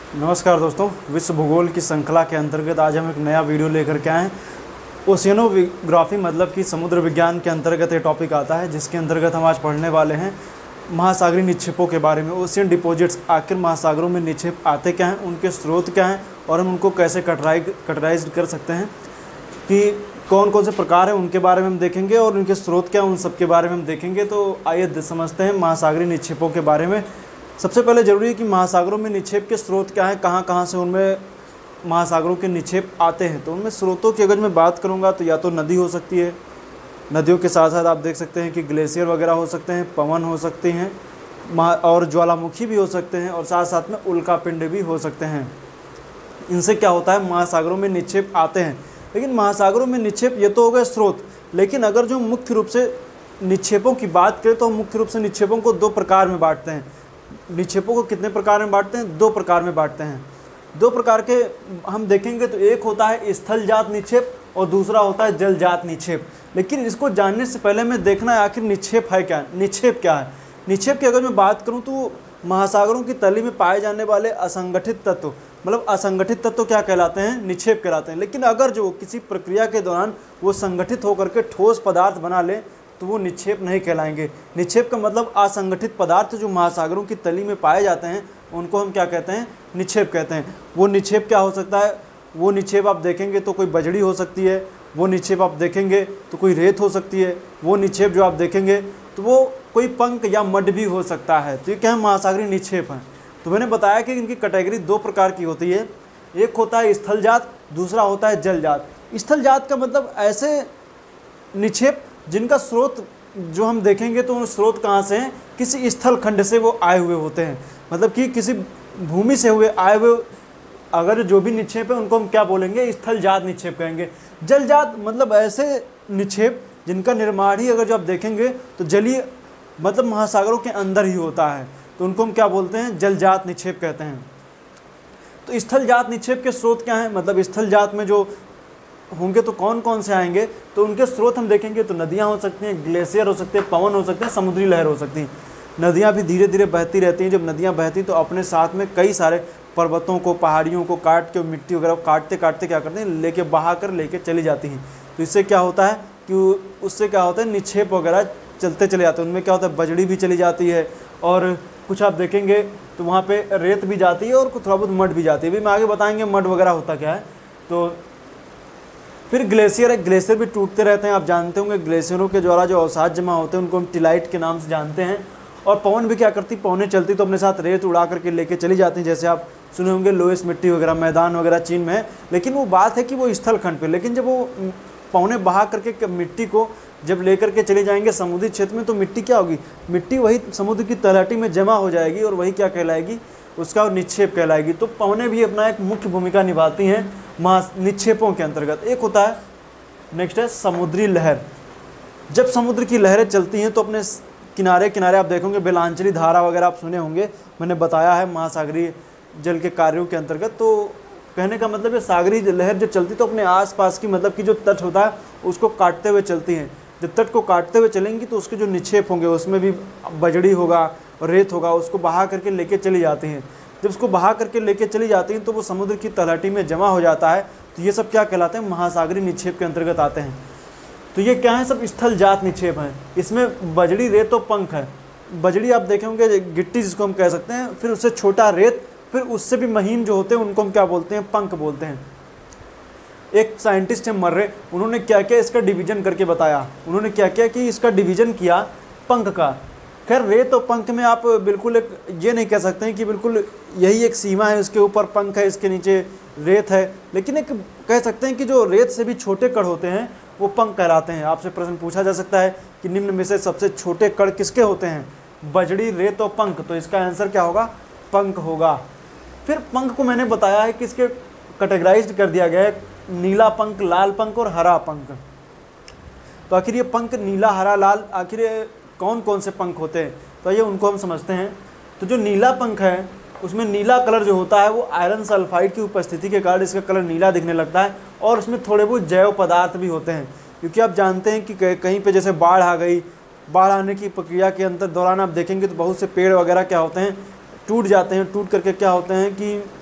नमस्कार दोस्तों, विश्व भूगोल की श्रृंखला के अंतर्गत आज हम एक नया वीडियो लेकर के आए हैं। ओशियनोग्राफी मतलब कि समुद्र विज्ञान के अंतर्गत ये टॉपिक आता है, जिसके अंतर्गत हम आज पढ़ने वाले हैं महासागरीय निक्षेपों के बारे में। ओशियन डिपॉजिट्स, आखिर महासागरों में निक्षेप आते क्या हैं, उनके स्रोत क्या हैं और हम उनको कैसे कैटेगराइज कर सकते हैं, कि कौन कौन से प्रकार हैं उनके बारे में हम देखेंगे और उनके स्रोत क्या हैं उन सब के बारे में हम देखेंगे। तो आइए समझते हैं महासागरीय निक्षेपों के बारे में। सबसे पहले ज़रूरी है कि महासागरों में निक्षेप के स्रोत क्या हैं, कहाँ कहाँ से उनमें महासागरों के निक्षेप आते हैं। तो उनमें स्रोतों की अगर मैं बात करूँगा तो या तो नदी हो सकती है, नदियों के साथ साथ आप देख सकते हैं कि ग्लेशियर वगैरह हो सकते हैं, पवन हो सकते हैं और ज्वालामुखी भी हो सकते हैं, और साथ साथ में उल्कापिंड भी हो सकते हैं। इनसे क्या होता है, महासागरों में निक्षेप आते हैं। लेकिन महासागरों में निक्षेप ये तो हो गए स्रोत, लेकिन अगर जो मुख्य रूप से निक्षेपों की बात करें तो हम मुख्य रूप से निक्षेपों को दो प्रकार में बांटते हैं। निक्षेपों को कितने प्रकार में बांटते हैं? दो प्रकार में बांटते हैं। दो प्रकार के हम देखेंगे तो एक होता है स्थलजात निक्षेप और दूसरा होता है जलजात निक्षेप। लेकिन इसको जानने से पहले हमें देखना है आखिर निक्षेप है क्या, निक्षेप क्या है। निक्षेप की अगर मैं बात करूं तो महासागरों की तली में पाए जाने वाले असंगठित तत्व, मतलब असंगठित तत्व क्या कहलाते हैं? निक्षेप कहलाते हैं। लेकिन अगर जो किसी प्रक्रिया के दौरान वो संगठित होकर के ठोस पदार्थ बना ले तो वो निक्षेप नहीं कहलाएंगे। निक्षेप का मतलब असंगठित पदार्थ जो महासागरों की तली में पाए जाते हैं उनको हम क्या कहते हैं? निक्षेप कहते हैं। वो निक्षेप क्या हो सकता है? वो निक्षेप आप देखेंगे तो कोई बजड़ी हो सकती है, वो निक्षेप आप देखेंगे तो कोई रेत हो सकती है, वो निक्षेप जो आप देखेंगे तो वो कोई पंख या मड भी हो सकता है। तो ये क्या है? महासागरीय निक्षेप हैं। तो मैंने बताया कि इनकी कैटेगरी दो प्रकार की होती है, एक होता है स्थलजात, दूसरा होता है जलजात। स्थलजात का मतलब ऐसे निक्षेप जिनका स्रोत जो हम देखेंगे तो स्रोत कहाँ से हैं? किसी स्थल खंड से वो आए हुए होते हैं, मतलब कि किसी भूमि से हुए आए हुए अगर जो भी निक्षेप है उनको हम क्या बोलेंगे? स्थलजात निक्षेप कहेंगे। जलजात मतलब ऐसे निक्षेप जिनका निर्माण ही अगर जो आप देखेंगे तो जलीय मतलब महासागरों के अंदर ही होता है, तो उनको हम क्या बोलते हैं? जलजात निक्षेप कहते हैं। तो स्थलजात निक्षेप के स्रोत क्या हैं? मतलब स्थलजात में जो होंगे तो कौन कौन से आएंगे? तो उनके स्रोत हम देखेंगे तो नदियाँ हो सकती हैं, ग्लेशियर हो सकते हैं, पवन हो सकते हैं, समुद्री लहर हो सकती हैं। नदियाँ भी धीरे धीरे बहती रहती हैं। जब नदियाँ बहती तो अपने साथ में कई सारे पर्वतों को, पहाड़ियों को काट के, मिट्टी वगैरह काटते काटते क्या करते हैं? लेके बहा कर लेके चली जाती हैं। तो इससे क्या होता है कि उससे क्या होता है? निक्षेप वगैरह चलते चले जाते हैं। उनमें क्या होता है? बजड़ी भी चली जाती है और कुछ आप देखेंगे तो वहाँ पे रेत भी जाती है और थोड़ा बहुत मड भी जाती है। अभी मैं आगे बताएंगे मड वगैरह होता क्या है। तो फिर ग्लेशियर है, ग्लेशियर भी टूटते रहते हैं। आप जानते होंगे ग्लेशियरों के द्वारा जो अवसाद जमा होते हैं उनको हम टिलाइट के नाम से जानते हैं। और पवन भी क्या करती? पवनें चलती तो अपने साथ रेत उड़ा करके लेके चली जाती हैं। जैसे आप सुने होंगे लोएस मिट्टी वगैरह, मैदान वगैरह चीन में है। लेकिन वो बात है कि वो स्थल खंड पे, लेकिन जब वो पवनें बहा करके मिट्टी को जब लेकर के चले जाएंगे समुद्री क्षेत्र में तो मिट्टी क्या होगी? मिट्टी वही समुद्र की तलहटी में जमा हो जाएगी और वही क्या कहलाएगी? उसका निक्षेप कहलाएगी। तो पवनें भी अपना एक मुख्य भूमिका निभाती हैं निक्षेपों के अंतर्गत। एक होता है, नेक्स्ट है समुद्री लहर। जब समुद्र की लहरें चलती हैं तो अपने किनारे किनारे आप देखोगे बेलांचली धारा वगैरह आप सुने होंगे, मैंने बताया है महासागरीय जल के कार्यों के अंतर्गत। तो कहने का मतलब है सागरीय लहर जो चलती तो अपने आसपास की, मतलब कि जो तट होता है उसको काटते हुए चलती हैं। जब तट को काटते हुए चलेंगी तो उसके जो निक्षेप होंगे उसमें भी बजड़ी होगा और रेत होगा, उसको बहा करके लेके चली जाती हैं। जब उसको बहा करके लेके चली जाती हैं तो वो समुद्र की तलहटी में जमा हो जाता है। तो ये सब क्या कहलाते हैं? महासागरीय निक्षेप के अंतर्गत आते हैं। तो ये क्या है? सब स्थलजात निक्षेप हैं। इसमें बजड़ी, रेत और पंख है। बजड़ी आप देखे होंगे गिट्टी जिसको हम कह सकते हैं, फिर उससे छोटा रेत, फिर उससे भी महीन जो होते हैं उनको हम क्या बोलते हैं? पंख बोलते हैं। एक साइंटिस्ट है मर्रे, उन्होंने क्या किया इसका डिवीजन करके बताया। उन्होंने क्या किया कि इसका डिवीजन किया पंख का। खैर रेत और पंख में आप बिल्कुल एक ये नहीं कह सकते हैं कि बिल्कुल यही एक सीमा है, इसके ऊपर पंख है, इसके नीचे रेत है। लेकिन एक कह सकते हैं कि जो रेत से भी छोटे कण होते हैं वो पंख कहलाते हैं। आपसे प्रश्न पूछा जा सकता है कि निम्न में से सबसे छोटे कण किसके होते हैं? बजड़ी, रेत और पंख। तो इसका आंसर क्या होगा? पंख होगा। फिर पंख को मैंने बताया है कि इसके कैटेगराइज कर दिया गया है, नीला पंख, लाल पंख और हरा पंख। तो आखिर ये पंख नीला, हरा, लाल, आखिर कौन कौन से पंख होते हैं? तो ये उनको हम समझते हैं। तो जो नीला पंख है उसमें नीला कलर जो होता है वो आयरन सल्फाइड की उपस्थिति के कारण इसका कलर नीला दिखने लगता है। और उसमें थोड़े बहुत जैव पदार्थ भी होते हैं, क्योंकि आप जानते हैं कि कहीं पे जैसे बाढ़ आ गई, बाढ़ आने की प्रक्रिया के दौरान आप देखेंगे तो बहुत से पेड़ वगैरह क्या होते हैं? टूट जाते हैं। टूट करके क्या होते हैं कि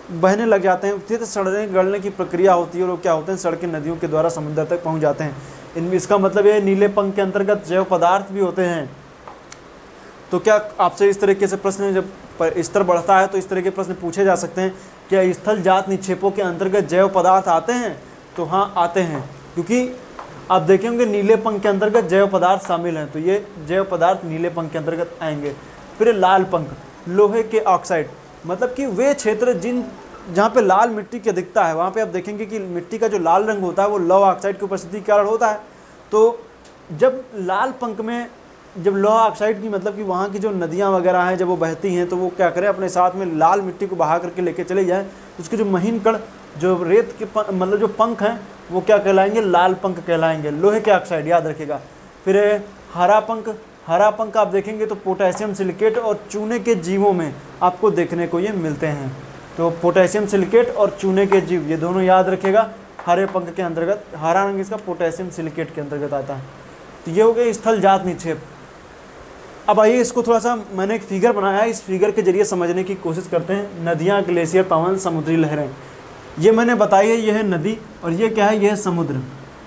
बहने लग जाते हैं, फिर सड़ने गलने की प्रक्रिया होती है और वो क्या होते हैं, सड़कें नदियों के द्वारा समुद्र तक पहुंच जाते हैं। इनमें इसका मतलब ये नीले पंख के अंतर्गत जैव पदार्थ भी होते हैं। तो क्या आपसे इस तरीके से प्रश्न, जब स्तर बढ़ता है तो इस तरह के प्रश्न पूछे जा सकते हैं, क्या स्थल जात निक्षेपों के अंतर्गत जैव पदार्थ आते हैं? तो हाँ आते हैं, क्योंकि आप देखेंगे नीले पंख के अंतर्गत जैव पदार्थ शामिल हैं, तो ये जैव पदार्थ नीले पंख के अंतर्गत आएंगे। फिर लाल पंख, लोहे के ऑक्साइड, मतलब कि वे क्षेत्र जहाँ पे लाल मिट्टी की अधिकता है वहाँ पे आप देखेंगे कि मिट्टी का जो लाल रंग होता है वो लौह ऑक्साइड की उपस्थिति के कारण होता है। तो जब लाल पंख में जब लौह ऑक्साइड की, मतलब कि वहाँ की जो नदियाँ वगैरह हैं जब वो बहती हैं तो वो क्या करें, अपने साथ में लाल मिट्टी को बहा करके लेके चले जाएँ, तो उसके जो महीन कण, जो रेत के मतलब जो पंख हैं वो क्या कहलाएंगे, लाल पंख कहलाएंगे, लोहे के ऑक्साइड, याद रखिएगा। फिर हरा पंख, हरा पंख आप देखेंगे तो पोटेशियम सिलिकेट और चूने के जीवों में आपको देखने को ये मिलते हैं। तो पोटेशियम सिलिकेट और चूने के जीव, ये दोनों याद रखिएगा, हरे पंख के अंतर्गत, हरा रंग इसका पोटेशियम सिलिकेट के अंतर्गत आता है। तो ये हो गए स्थल जात निक्षेप। अब आइए इसको थोड़ा सा, मैंने एक फिगर बनाया है, इस फिगर के जरिए समझने की कोशिश करते हैं। नदियाँ, ग्लेशियर, पवन, समुद्री लहरें, ये मैंने बताई है, ये है नदी और ये क्या है, ये है समुद्र।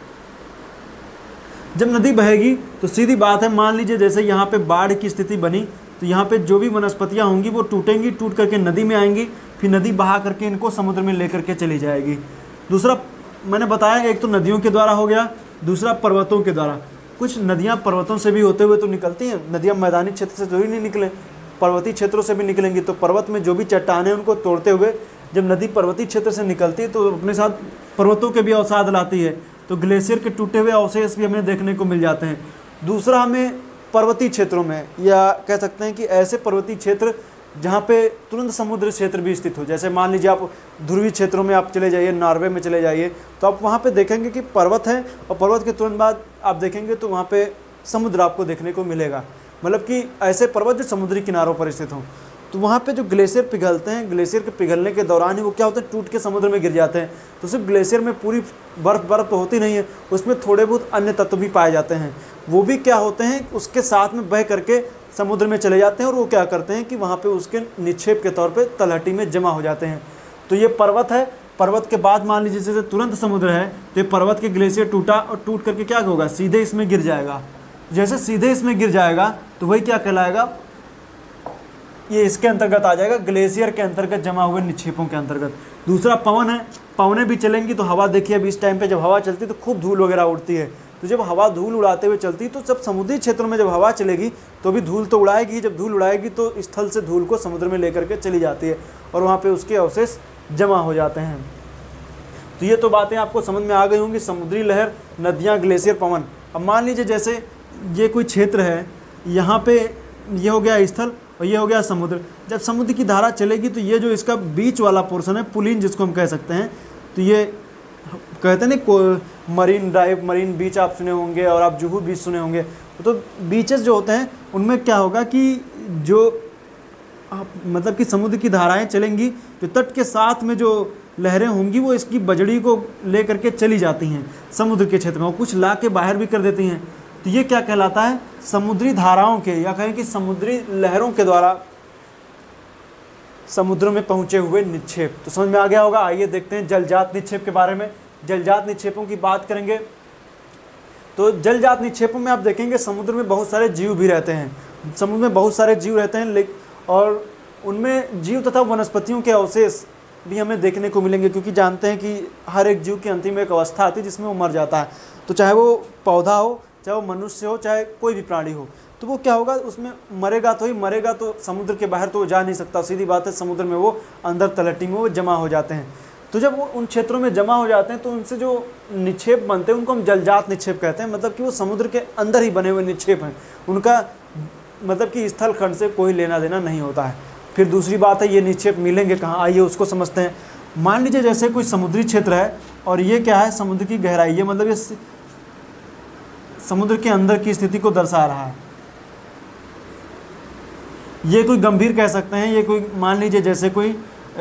जब नदी बहेगी तो सीधी बात है, मान लीजिए जैसे यहाँ पे बाढ़ की स्थिति बनी तो यहाँ पे जो भी वनस्पतियाँ होंगी वो टूटेंगी, टूट करके नदी में आएंगी, फिर नदी बहा करके इनको समुद्र में लेकर के चली जाएगी। दूसरा मैंने बताया, एक तो नदियों के द्वारा हो गया, दूसरा पर्वतों के द्वारा। कुछ नदियाँ पर्वतों से भी होते हुए तो निकलती हैं, नदियाँ मैदानी क्षेत्र से तो ही नहीं निकले, पर्वतीय क्षेत्रों से भी निकलेंगी। तो पर्वत में जो भी चट्टानें उनको तोड़ते हुए जब नदी पर्वतीय क्षेत्र से निकलती है तो अपने साथ पर्वतों के भी अवसाद लाती है, तो ग्लेशियर के टूटे हुए अवशेष भी हमें देखने को मिल जाते हैं। दूसरा, हमें पर्वतीय क्षेत्रों में, या कह सकते हैं कि ऐसे पर्वतीय क्षेत्र जहाँ पे तुरंत समुद्र क्षेत्र भी स्थित हो, जैसे मान लीजिए आप ध्रुवीय क्षेत्रों में आप चले जाइए, नॉर्वे में चले जाइए, तो आप वहाँ पे देखेंगे कि पर्वत है और पर्वत के तुरंत बाद आप देखेंगे तो वहाँ पे समुद्र आपको देखने को मिलेगा, मतलब कि ऐसे पर्वत जो समुद्री किनारों पर स्थित हों। तो वहाँ पे जो ग्लेशियर पिघलते हैं, ग्लेशियर के पिघलने के दौरान ही वो क्या होता है, टूट के समुद्र में गिर जाते हैं। तो सिर्फ ग्लेशियर में पूरी बर्फ़ तो होती नहीं है, उसमें थोड़े बहुत अन्य तत्व भी पाए जाते हैं, वो भी क्या होते हैं, उसके साथ में बह करके समुद्र में चले जाते हैं और वो क्या करते हैं कि वहाँ पे उसके निक्षेप के तौर पे तलहटी में जमा हो जाते हैं। तो ये पर्वत है, पर्वत के बाद मान लीजिए जैसे तुरंत समुद्र है तो ये पर्वत के ग्लेशियर टूटा और टूट करके क्या होगा, सीधे इसमें गिर जाएगा। जैसे सीधे इसमें गिर जाएगा तो वही क्या कहलाएगा, ये इसके अंतर्गत आ जाएगा, ग्लेशियर के अंतर्गत जमा हुए निक्षेपों के अंतर्गत। दूसरा पवन है, पवनें भी चलेंगी तो हवा देखिए, अभी इस टाइम पे जब हवा चलती है तो खूब धूल वगैरह उड़ती है, तो जब हवा धूल उड़ाते हुए चलती है तो जब समुद्री क्षेत्रों में जब हवा चलेगी तो भी धूल तो उड़ाएगी, जब धूल उड़ाएगी तो स्थल से धूल को समुद्र में लेकर के चली जाती है और वहाँ पे उसके अवशेष जमा हो जाते हैं। तो ये तो बातें आपको समझ में आ गई होंगी, समुद्री लहर, नदियाँ, ग्लेशियर, पवन। अब मान लीजिए जैसे ये कोई क्षेत्र है, यहाँ पे ये हो गया स्थल और ये हो गया समुद्र। जब समुद्र की धारा चलेगी तो ये जो इसका बीच वाला पोर्शन है, पुलिन जिसको हम कह सकते हैं, तो ये कहते हैं ना मरीन ड्राइव, मरीन बीच आप सुने होंगे और आप जुहू बीच सुने होंगे। तो बीचेस जो होते हैं उनमें क्या होगा कि जो मतलब कि समुद्र की धाराएं चलेंगी, जो तट के साथ में जो लहरें होंगी वो इसकी बजड़ी को ले करके चली जाती हैं समुद्र के क्षेत्र में, और कुछ ला के बाहर भी कर देती हैं। तो ये क्या कहलाता है, समुद्री धाराओं के, या कहें कि समुद्री लहरों के द्वारा समुद्र में पहुंचे हुए निक्षेप। तो समझ में आ गया होगा। आइए देखते हैं जलजात निक्षेप के बारे में। जलजात निक्षेपों की बात करेंगे तो जलजात निक्षेपों में आप देखेंगे समुद्र में बहुत सारे जीव भी रहते हैं, समुद्र में बहुत सारे जीव रहते हैं, और उनमें जीव तथा वनस्पतियों के अवशेष भी हमें देखने को मिलेंगे, क्योंकि जानते हैं कि हर एक जीव की अंतिम एक अवस्था आती है जिसमें वो मर जाता है। तो चाहे वो पौधा हो, चाहे वो मनुष्य हो, चाहे कोई भी प्राणी हो, तो वो क्या होगा, उसमें मरेगा तो ही मरेगा, तो समुद्र के बाहर तो वो जा नहीं सकता, सीधी बात है, समुद्र में वो अंदर तलहटी में वो जमा हो जाते हैं। तो जब वो उन क्षेत्रों में जमा हो जाते हैं तो उनसे जो निक्षेप बनते हैं उनको हम जलजात निक्षेप कहते हैं, मतलब कि वो समुद्र के अंदर ही बने हुए निक्षेप हैं, उनका मतलब कि स्थल खंड से कोई लेना देना नहीं होता है। फिर दूसरी बात है, ये निक्षेप मिलेंगे कहाँ, आइए उसको समझते हैं। मान लीजिए जैसे कोई समुद्री क्षेत्र है और ये क्या है, समुद्र की गहराई, ये मतलब ये समुद्र के अंदर की स्थिति को दर्शा रहा है। ये कोई गंभीर कह सकते हैं, ये कोई मान लीजिए जैसे कोई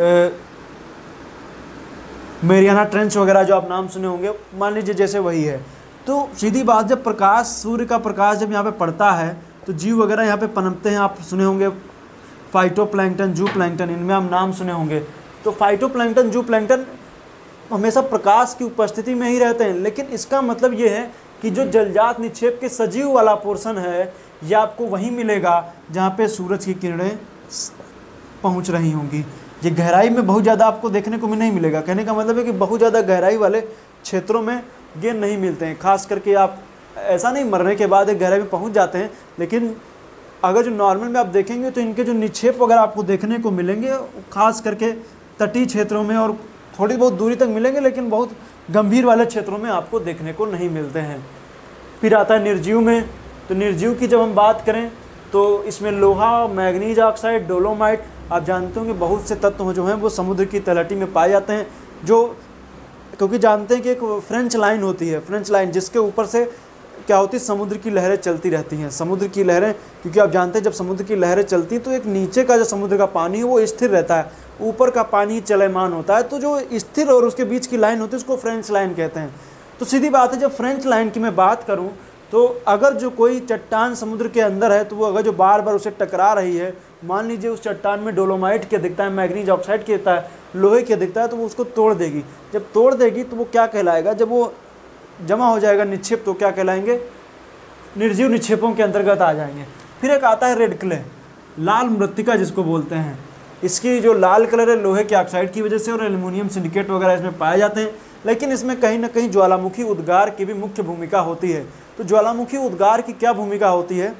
मेरियाना ट्रेंच वगैरह जो आप नाम सुने होंगे, मान लीजिए जैसे वही है। तो सीधी बात, जब प्रकाश, सूर्य का प्रकाश जब यहाँ पे पड़ता है तो जीव वगैरह यहाँ पे पनपते हैं। आप सुने होंगे फाइटोप्लैंक्टन, जू प्लैंक्टन, इनमें आप नाम सुने होंगे। तो फाइटोप्लैंक्टन, जूप्लैंक्टन हमेशा प्रकाश की उपस्थिति में ही रहते हैं, लेकिन इसका मतलब ये है कि जो जलजात निक्षेप के सजीव वाला पोर्शन है ये आपको वहीं मिलेगा जहाँ पे सूरज की किरणें पहुँच रही होंगी। ये गहराई में बहुत ज़्यादा आपको देखने को नहीं मिलेगा। कहने का मतलब है कि बहुत ज़्यादा गहराई वाले क्षेत्रों में ये नहीं मिलते हैं। खास करके आप ऐसा नहीं मरने के बाद एक गहराई में पहुँच जाते हैं, लेकिन अगर जो नॉर्मल में आप देखेंगे तो इनके जो निक्षेप वगैरह आपको देखने को मिलेंगे खास करके तटीय क्षेत्रों में और थोड़ी बहुत दूरी तक मिलेंगे, लेकिन बहुत गंभीर वाले क्षेत्रों में आपको देखने को नहीं मिलते हैं। फिर आता है निर्जीव में। तो निर्जीव की जब हम बात करें तो इसमें लोहा, मैग्नीज ऑक्साइड, डोलोमाइट, आप जानते होंगे बहुत से तत्व जो हैं वो समुद्र की तलहटी में पाए जाते हैं। जो क्योंकि जानते हैं कि एक फ्रेंच लाइन होती है, फ्रेंच लाइन जिसके ऊपर से क्या होती है, समुद्र की लहरें चलती रहती हैं। समुद्र की लहरें, क्योंकि आप जानते हैं जब समुद्र की लहरें चलती हैं तो एक नीचे का जो समुद्र का पानी है वो स्थिर रहता है, ऊपर का पानी चलमान होता है। तो जो स्थिर और उसके बीच की लाइन होती है उसको फ्रेंच लाइन कहते हैं। तो सीधी बात है, जब फ्रेंच लाइन की मैं बात करूँ तो अगर जो कोई चट्टान समुद्र के अंदर है तो वो अगर जो बार बार उसे टकरा रही है, मान लीजिए उस चट्टान में डोलोमाइट के दिखता है, मैग्नीज ऑक्साइड के दिखता है, लोहे के दिखता है, तो वो उसको तोड़ देगी। जब तोड़ देगी तो वो क्या कहलाएगा, जब वो जमा हो जाएगा निक्षेप तो क्या कहलाएंगे, निर्जीव निक्षेपों के अंतर्गत आ जाएंगे। फिर एक आता है रेड क्ले, लाल मृत्तिका जिसको बोलते हैं। इसकी जो लाल कलर है लोहे के ऑक्साइड की वजह से और एल्युमिनियम सिंडिकेट वगैरह इसमें पाए जाते हैं, लेकिन इसमें कहीं ना कहीं ज्वालामुखी उद्गार की भी मुख्य भूमिका होती है। तो ज्वालामुखी उद्गार की क्या भूमिका होती है,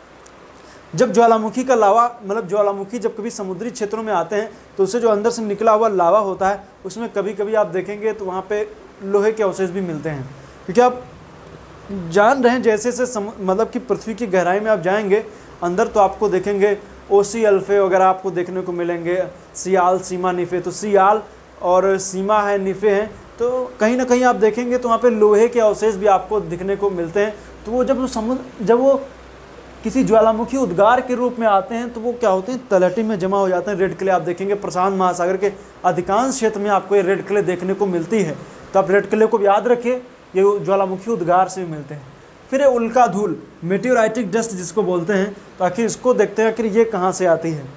जब ज्वालामुखी का लावा, मतलब ज्वालामुखी जब कभी समुद्री क्षेत्रों में आते हैं तो उससे जो अंदर से निकला हुआ लावा होता है उसमें कभी कभी आप देखेंगे तो वहाँ पे लोहे के अवशेष भी मिलते हैं। क्योंकि आप जान रहे हैं जैसे जैसे मतलब कि पृथ्वी की गहराई में आप जाएंगे अंदर तो आपको देखेंगे ओसी अल्फे वगैरह आपको देखने को मिलेंगे, सियाल, सीमा, निफे। तो सियाल और सीमा है, निफे हैं, तो कहीं ना कहीं आप देखेंगे तो वहाँ पे लोहे के अवशेष भी आपको दिखने को मिलते हैं। तो वो जब वो किसी ज्वालामुखी उद्गार के रूप में आते हैं तो वो क्या होते हैं, तलहटी में जमा हो जाते हैं। रेड क्ले आप देखेंगे प्रशांत महासागर के अधिकांश क्षेत्र में आपको ये रेड क्ले देखने को मिलती है। तो आप रेड क्ले को याद रखिए, ये ज्वालामुखी उद्गार से भी मिलते हैं। फिर उल्का धूल, मेटेओराइटिक डस्ट जिसको बोलते हैं, तो आखिर इसको देखते हैं आखिर ये कहाँ से आती है।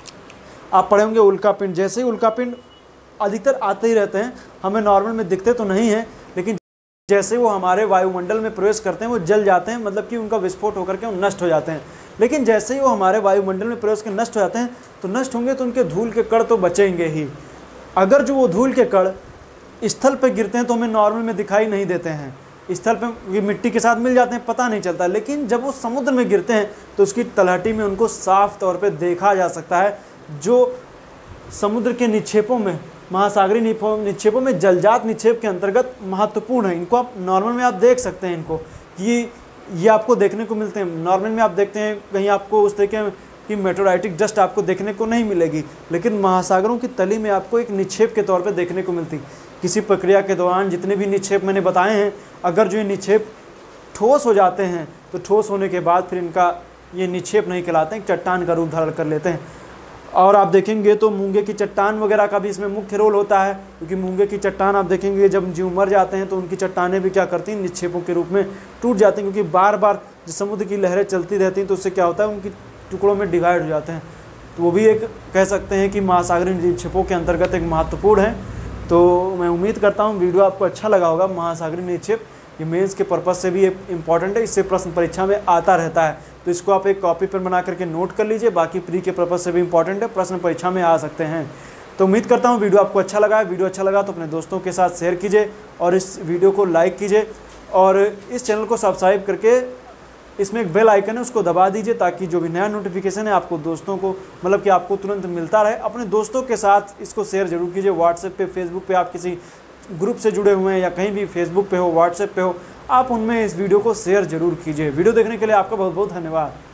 आप पढ़े होंगे उल्का पिंड। जैसे ही उल्का पिंड अधिकतर आते ही रहते हैं, हमें नॉर्मल में दिखते तो नहीं हैं, लेकिन जैसे वो हमारे वायुमंडल में प्रवेश करते हैं वो जल जाते हैं, मतलब कि उनका विस्फोट होकर के वो नष्ट हो जाते हैं। लेकिन जैसे ही वो हमारे वायुमंडल में प्रवेश के नष्ट हो जाते हैं तो नष्ट होंगे तो उनके धूल के कण तो बचेंगे ही। अगर जो वो धूल के कण स्थल पर गिरते हैं तो हमें नॉर्मल में दिखाई नहीं देते हैं, स्थल पे ये मिट्टी के साथ मिल जाते हैं, पता नहीं चलता। लेकिन जब वो समुद्र में गिरते हैं तो उसकी तलहटी में उनको साफ तौर पे देखा जा सकता है। जो समुद्र के निक्षेपों में, महासागरीय निक्षेपों में जलजात निक्षेप के अंतर्गत महत्वपूर्ण है। इनको आप नॉर्मल में आप देख सकते हैं, इनको ये आपको देखने को मिलते हैं। नॉर्मल में आप देखते हैं कहीं आपको उस तरीके की मेटेओराइटिक डस्ट आपको देखने को नहीं मिलेगी, लेकिन महासागरों की तली में आपको एक निक्षेप के तौर पर देखने को मिलती। किसी प्रक्रिया के दौरान जितने भी निक्षेप मैंने बताए हैं, अगर जो ये निक्षेप ठोस हो जाते हैं तो ठोस होने के बाद फिर इनका ये निक्षेप नहीं कहलाते हैं, चट्टान का रूप धारण कर लेते हैं। और आप देखेंगे तो मूंगे की चट्टान वगैरह का भी इसमें मुख्य रोल होता है, क्योंकि मूंगे की चट्टान आप देखेंगे जब जीव मर जाते हैं तो उनकी चट्टानें भी क्या करती हैं, निक्षेपों के रूप में टूट जाती हैं। क्योंकि बार बार जो समुद्र की लहरें चलती रहती हैं तो उससे क्या होता है, उनकी टुकड़ों में डिवाइड हो जाते हैं। तो वो भी एक कह सकते हैं कि महासागरीय निक्षेपों के अंतर्गत एक महत्वपूर्ण है। तो मैं उम्मीद करता हूँ वीडियो आपको अच्छा लगा होगा। महासागरीय निक्षेप ये मेंस के पर्पज़ से भी इम्पॉर्टेंट है, इससे प्रश्न परीक्षा में आता रहता है, तो इसको आप एक कॉपी पर बना करके नोट कर लीजिए। बाकी प्री के पर्पज़ से भी इम्पॉर्टेंट है, प्रश्न परीक्षा में आ सकते हैं। तो उम्मीद करता हूँ वीडियो आपको अच्छा लगा है। वीडियो अच्छा लगा तो अपने दोस्तों के साथ शेयर कीजिए और इस वीडियो को लाइक कीजिए और इस चैनल को सब्सक्राइब करके इसमें एक बेल आइकन है उसको दबा दीजिए, ताकि जो भी नया नोटिफिकेशन है आपको दोस्तों को, मतलब कि आपको तुरंत मिलता रहे। अपने दोस्तों के साथ इसको शेयर जरूर कीजिए। व्हाट्सएप पे, फेसबुक पे आप किसी ग्रुप से जुड़े हुए हैं या कहीं भी फेसबुक पे हो, व्हाट्सएप पे हो, आप उनमें इस वीडियो को शेयर जरूर कीजिए। वीडियो देखने के लिए आपका बहुत बहुत धन्यवाद।